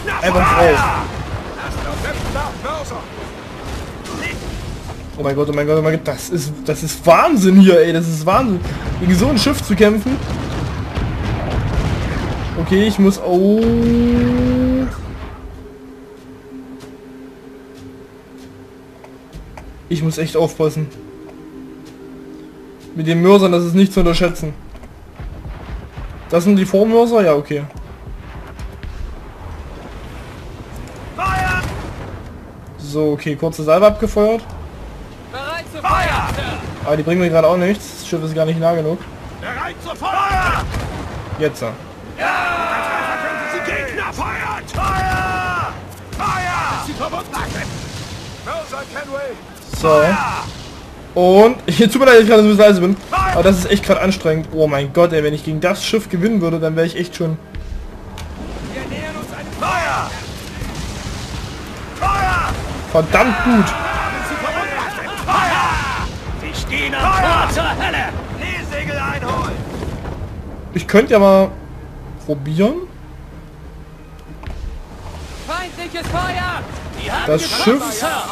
Einfach drauf. Oh mein Gott, oh mein Gott, oh mein Gott, das ist Wahnsinn hier, ey, das ist Wahnsinn. Gegen so ein Schiff zu kämpfen. Okay, ich muss... Oh... Ich muss echt aufpassen. Mit den Mörsern, das ist nicht zu unterschätzen. Das sind die Vormörser? Ja, okay. So, okay, kurze Salve abgefeuert. Aber die bringen mir gerade auch nichts. Das Schiff ist gar nicht nah genug. Jetzt. So. Und hier tut mir leid, dass ich gerade so leise bin. Aber das ist echt gerade anstrengend. Oh mein Gott, ey, wenn ich gegen das Schiff gewinnen würde, dann wäre ich echt schon... Verdammt gut. Ich könnte ja mal probieren. Das Schiff.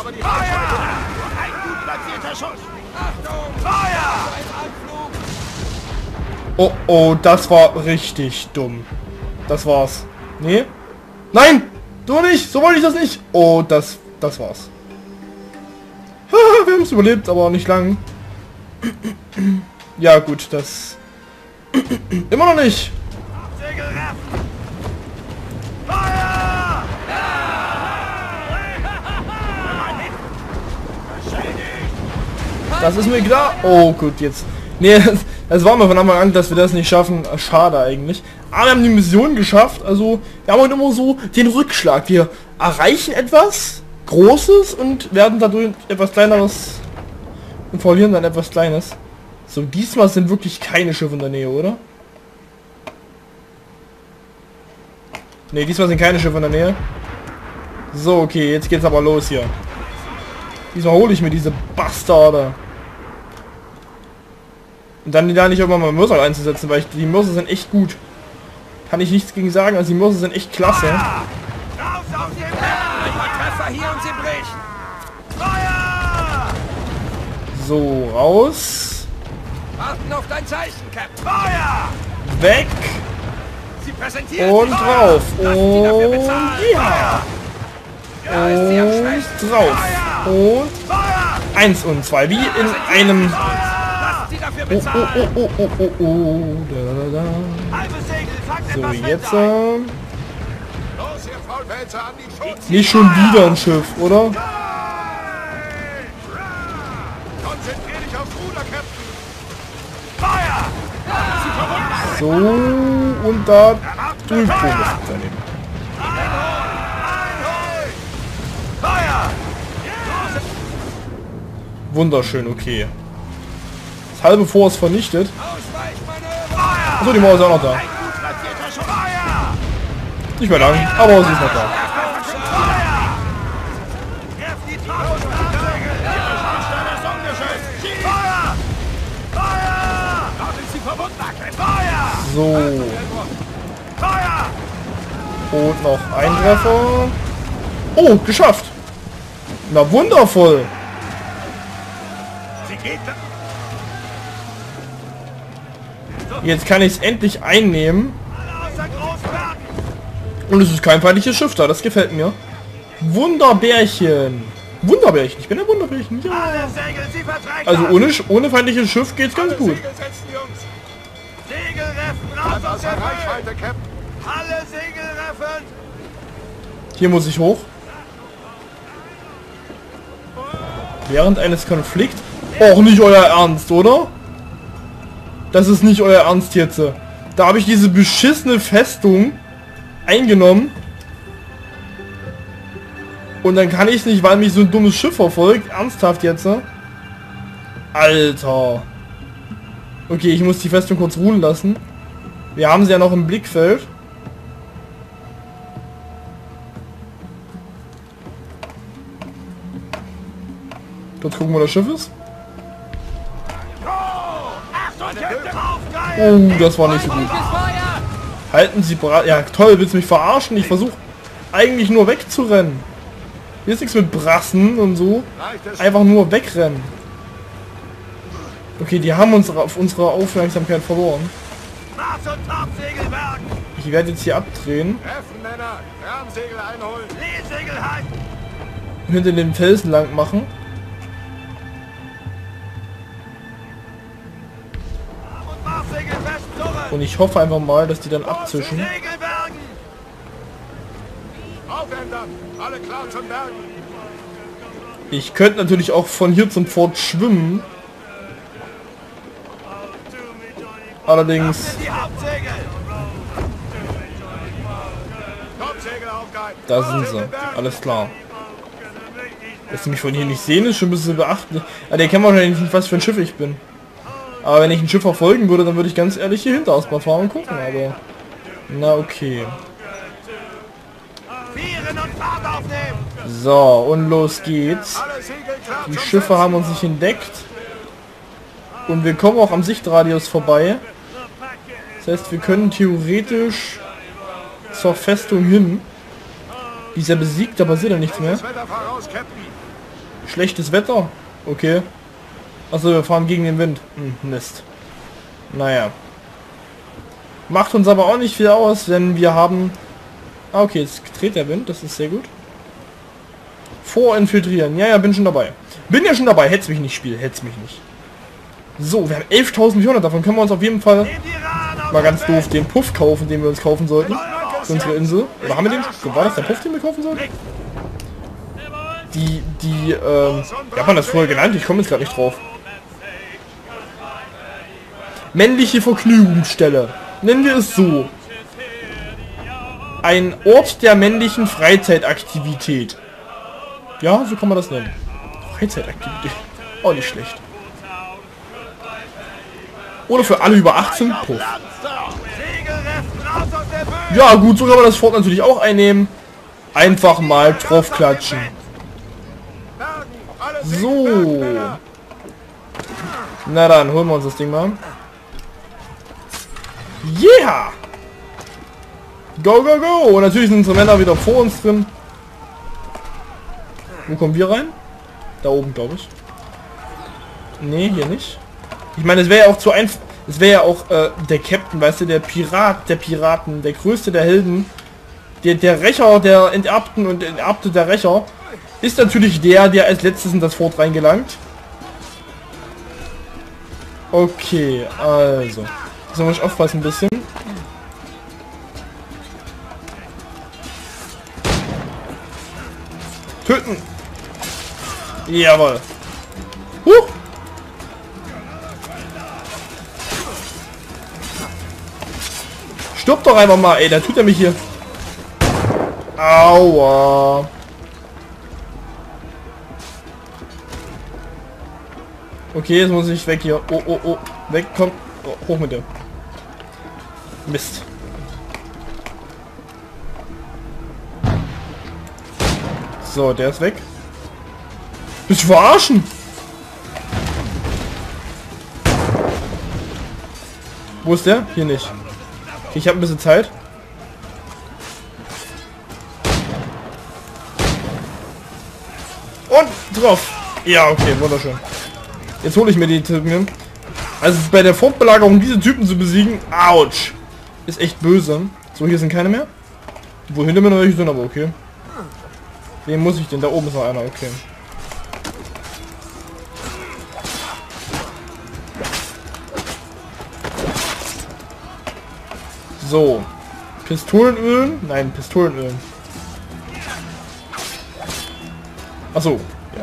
Oh oh, das war richtig dumm. Das war's. Nee? Nein! So nicht! So wollte ich das nicht! Oh, das war's. Wir haben es überlebt, aber nicht lang. Ja gut, das... Immer noch nicht! Das ist mir klar. Oh gut, jetzt... Nee, es war mir von Anfang an, dass wir das nicht schaffen. Schade eigentlich. Aber wir haben die Mission geschafft. Also, wir haben heute immer so den Rückschlag. Wir erreichen etwas Großes und werden dadurch etwas Kleineres und verlieren dann etwas Kleines. So, diesmal sind wirklich keine Schiffe in der Nähe, oder? Ne, diesmal sind keine Schiffe in der Nähe. So, okay, jetzt geht's aber los hier. Diesmal hole ich mir diese Bastarde. Und dann da nicht irgendwann mal Mörser einzusetzen, weil die Mörser sind echt gut. Kann ich nichts gegen sagen, also die Mörser sind echt klasse. So, raus. Warten auf dein Zeichen, Captain. Weg. Und drauf. Und ja. Und drauf. Und 1 und 2, wie in einem... Oh. So, jetzt... Nicht schon wieder ein Schiff, oder? So, und da drüben. Wunderschön, okay. Das halbe Vor ist vernichtet. Achso, die Mauer ist auch noch da. Nicht mehr lang, aber sie ist noch da. So. Und noch ein Treffer. Oh, geschafft. Na wundervoll. Jetzt kann ich es endlich einnehmen. Und es ist kein feindliches Schiff da. Das gefällt mir. Wunderbärchen. Wunderbärchen. Ich bin ein Wunderbärchen. Ja. Also ohne feindliches Schiff geht's ganz gut. Hier muss ich hoch. Während eines Konflikts. Auch nicht euer Ernst, oder? Das ist nicht euer Ernst jetzt. Da habe ich diese beschissene Festung eingenommen. Und dann kann ich nicht, weil mich so ein dummes Schiff verfolgt. Ernsthaft jetzt? Alter. Okay, ich muss die Festung kurz ruhen lassen. Wir haben sie ja noch im Blickfeld. Dort gucken, wo das Schiff ist. Oh, das war nicht so gut. Halten Sie bereit. Ja, toll, willst du mich verarschen? Ich versuche eigentlich nur wegzurennen. Hier ist nichts mit Brassen und so. Einfach nur wegrennen. Okay, die haben unsere Aufmerksamkeit verloren. Ich werde jetzt hier abdrehen. Und hinter den Felsen lang machen. Und ich hoffe einfach mal, dass die dann abzischen. Ich könnte natürlich auch von hier zum Fort schwimmen. Allerdings... Da sind sie. Alles klar. Dass sie mich von hier nicht sehen, ist schon ein bisschen beachtlich. Aber der kennt wahrscheinlich nicht, was für ein Schiff ich bin. Aber wenn ich ein Schiff verfolgen würde, dann würde ich ganz ehrlich hier hinter ausmal fahren und gucken. Aber... Na okay. So, und los geht's. Die Schiffe haben uns nicht entdeckt. Und wir kommen auch am Sichtradius vorbei. Das heißt, wir können theoretisch zur Festung hin. Die ist ja besiegt, da passiert ja nichts mehr. Schlechtes Wetter? Okay. Achso, wir fahren gegen den Wind. Mist. Naja. Macht uns aber auch nicht viel aus, denn wir haben... Ah, okay, jetzt dreht der Wind, das ist sehr gut. Vorinfiltrieren. Ja, bin schon dabei. Bin ja schon dabei, hätt's mich nicht spielen, hätt's mich nicht. So, wir haben 11.400, davon können wir uns auf jeden Fall mal ganz doof den Puff kaufen, den wir uns kaufen sollten. Für unsere Insel. Oder haben wir den? War das der Puff, den wir kaufen sollten? Wie hat man das vorher genannt? Ich komme jetzt gerade nicht drauf. Männliche Vergnügungsstelle. Nennen wir es so. Ein Ort der männlichen Freizeitaktivität. Ja, so kann man das nennen. Freizeitaktivität. Auch nicht schlecht. Oder für alle über 18. Puff. Ja gut, so kann man das Fort natürlich auch einnehmen. Einfach mal draufklatschen. So. Na dann, holen wir uns das Ding mal. Yeah! Go, go, go! Und natürlich sind unsere Männer wieder vor uns drin. Wo kommen wir rein? Da oben, glaube ich. Nee, hier nicht. Ich meine, es wäre ja auch zu einfach. Es wäre ja auch der Captain, weißt du, der Pirat der Piraten, der größte der Helden. Der Rächer der Enterbten und Enterbte der Rächer ist natürlich der als letztes in das Fort reingelangt. Okay, also. Jetzt muss ich aufpassen ein bisschen. Töten! Jawohl! Stirb doch einfach mal, ey, da tut er mich hier. Aua! Okay, jetzt muss ich weg hier. Oh, oh, oh. Weg, komm. Oh, hoch mit dir. Mist. So, der ist weg. Bist du verarschen? Wo ist der? Hier nicht. Okay, ich habe ein bisschen Zeit. Und drauf. Ja, okay, wunderschön. Jetzt hole ich mir die Typen. Also bei der Fortbelagerung diese Typen zu besiegen, ouch, ist echt böse. So, hier sind keine mehr. Wo hinter mir noch welche sind, aber okay. Wen muss ich denn? Da oben ist noch einer, okay. So. Pistolenöl? Nein, Pistolenöl. Achso, ja.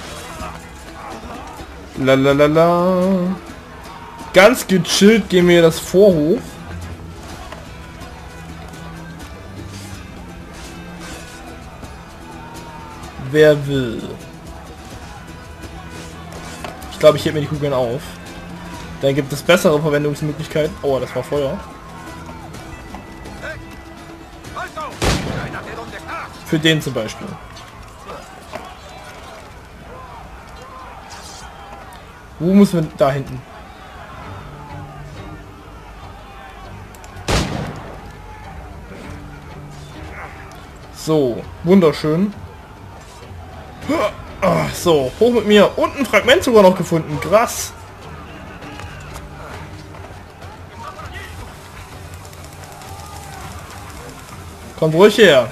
Lalalala. Ganz gechillt gehen wir das Fort hoch. Wer will? Ich glaube, ich hebe mir die Kugeln auf. Dann gibt es bessere Verwendungsmöglichkeiten. Oh, das war Feuer. Für den zum Beispiel. Wo müssen wir da hinten? So, wunderschön. So, hoch mit mir. Und ein Fragment sogar noch gefunden. Krass. Kommt ruhig her.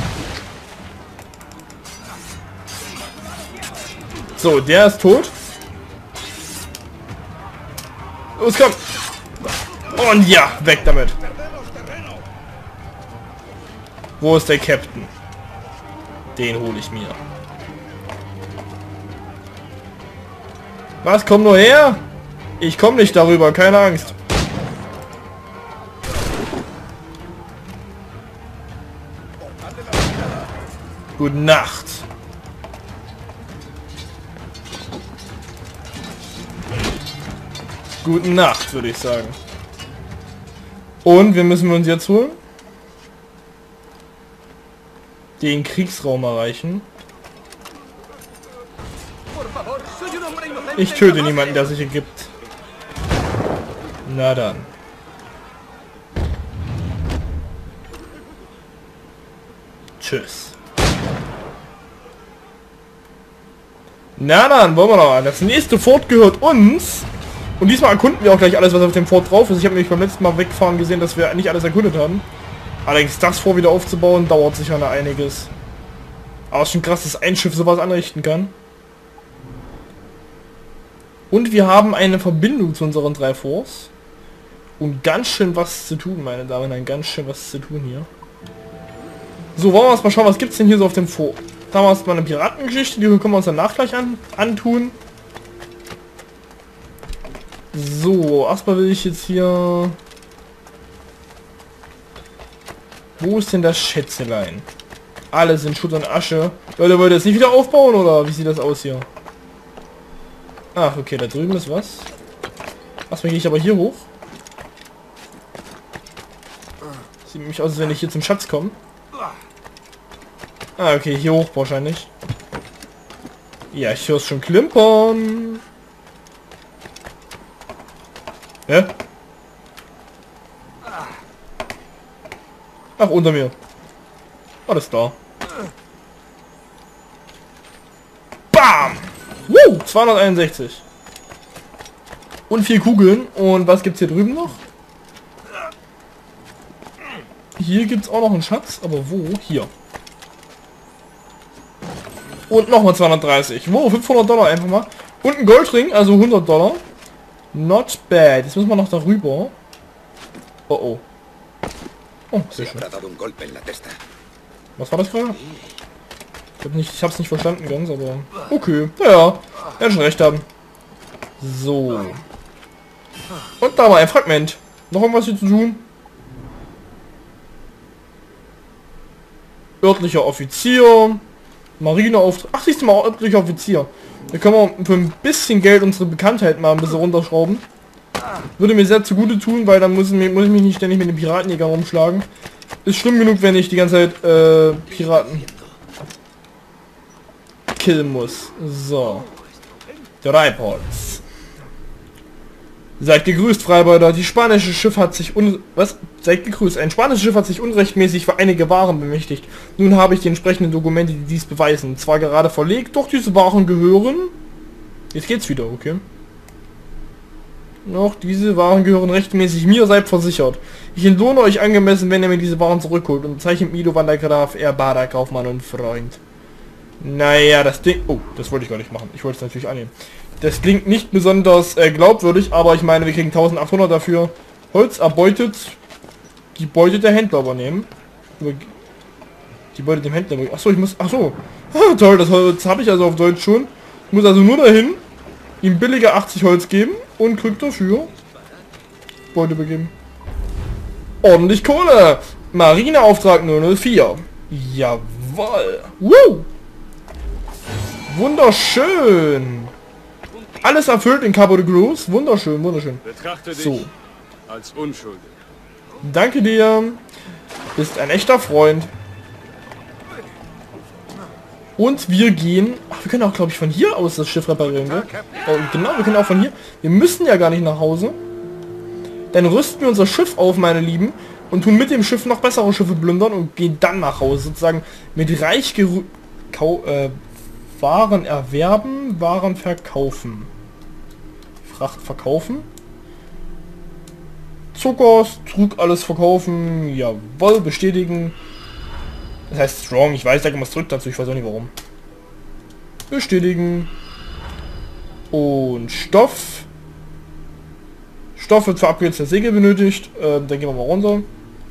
So, der ist tot. Los, komm. Und ja, weg damit. Wo ist der Captain? Den hole ich mir. Was? Komm nur her? Ich komme nicht darüber, keine Angst. Gute Nacht. Gute Nacht, würde ich sagen. Und wir müssen uns jetzt holen. Den Kriegsraum erreichen. Ich töte niemanden, der sich ergibt. Na dann. Tschüss. Na dann, wollen wir noch an. Das nächste Fort gehört uns. Und diesmal erkunden wir auch gleich alles, was auf dem Fort drauf ist. Ich habe nämlich beim letzten Mal wegfahren gesehen, dass wir nicht alles erkundet haben. Allerdings das Fort wieder aufzubauen, dauert sicher noch einiges. Aber es ist schon krass, dass ein Schiff sowas anrichten kann. Und wir haben eine Verbindung zu unseren 3 Forts. Und ganz schön was zu tun, meine Damen und Herren. Ganz schön was zu tun hier. So, wollen wir uns mal schauen, was gibt es denn hier so auf dem Fort? Da haben wir erstmal eine Piratengeschichte, die können wir uns danach gleich antun. So, erstmal will ich jetzt hier... Wo ist denn das Schätzelein? Alle sind Schutt und Asche. Leute, wollt ihr das nicht wieder aufbauen, oder wie sieht das aus hier? Ach, okay, da drüben ist was. Erstmal gehe ich aber hier hoch. Sieht nämlich aus, als wenn ich hier zum Schatz komme. Ah, okay, hier hoch wahrscheinlich. Ja, ich höre es schon klimpern. Hä? Ach, unter mir. Alles da. Bam! 261. Und 4 Kugeln. Und was gibt's hier drüben noch? Hier gibt's auch noch einen Schatz. Aber wo? Hier. Und nochmal 230. Wow, $500 einfach mal. Und ein Goldring, also $100. Not bad. Jetzt müssen wir noch darüber. Oh oh. Oh, sehr schön. Was war das gerade? Ich hab's nicht verstanden ganz, aber... Okay, naja. Er hat schon recht haben. So. Und da war ein Fragment. Noch irgendwas hier zu tun? Örtlicher Offizier. Marineauftrag. Ach, siehst du mal, örtlicher Offizier. Da können wir für ein bisschen Geld unsere Bekanntheit mal ein bisschen runterschrauben. Würde mir sehr zugute tun, weil dann muss ich mich nicht ständig mit den Piratenjäger rumschlagen. Ist schlimm genug, wenn ich die ganze Zeit Piraten killen muss. So. Treibholz. Seid gegrüßt, Freibeuter. Die spanische Schiff hat sich Seid gegrüßt. Ein spanisches Schiff hat sich unrechtmäßig für einige Waren bemächtigt. Nun habe ich die entsprechenden Dokumente, die dies beweisen. Zwar gerade verlegt, doch diese Waren gehören... Jetzt geht's wieder, okay. Noch diese Waren gehören rechtmäßig mir, seid versichert. Ich entlohne euch angemessen, wenn ihr mir diese Waren zurückholt. Und zeichnet Mido van der Graaf, Bader, Kaufmann und Freund. Naja, das Ding... Oh, das wollte ich gar nicht machen. Ich wollte es natürlich annehmen. Das klingt nicht besonders glaubwürdig, aber ich meine, wir kriegen 1800 dafür. Holz erbeutet. Die Beute der Händler übernehmen. Die Beute dem Händler... Achso, ich muss... Achso. Toll, das Holz habe ich also auf Deutsch schon. Ich muss also nur dahin, ihm billige 80 Holz geben und kriegt dafür Beute begeben. Ordentlich Kohle. Marineauftrag 004. Jawohl. Woo! Wunderschön. Alles erfüllt in Cabo de Cruz. Wunderschön, wunderschön. Betrachte dich so. Als unschuldig. Danke dir. Bist ein echter Freund. Und wir gehen... Ach, wir können auch, glaube ich, von hier aus das Schiff reparieren, gell? Oh, genau, wir können auch von hier... Wir müssen ja gar nicht nach Hause. Dann rüsten wir unser Schiff auf, meine Lieben. und tun mit dem Schiff noch bessere Schiffe plündern und gehen dann nach Hause. Sozusagen mit reich Waren erwerben, Waren verkaufen. Fracht verkaufen. Zucker, Trug alles verkaufen. Jawohl, bestätigen. Das heißt strong, ich weiß, da kann man es zurück dazu, ich weiß auch nicht warum. Bestätigen. Und Stoff. Stoff wird für Upgrades der Segel benötigt. Dann gehen wir mal runter.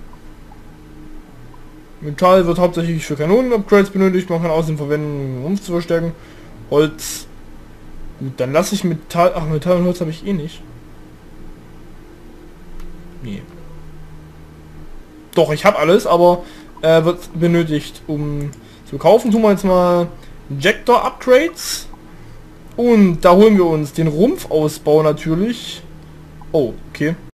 Metall wird hauptsächlich für Kanonen-Upgrades benötigt. Man kann außerdem verwenden, um Rumpf zu verstärken. Holz. Gut, dann lasse ich Metall... Ach, Metall und Holz habe ich eh nicht. Nee. Doch, ich habe alles, aber wird benötigt, um zu kaufen. Tun wir jetzt mal Injector-Upgrades. Und da holen wir uns den Rumpfausbau natürlich. Oh, okay.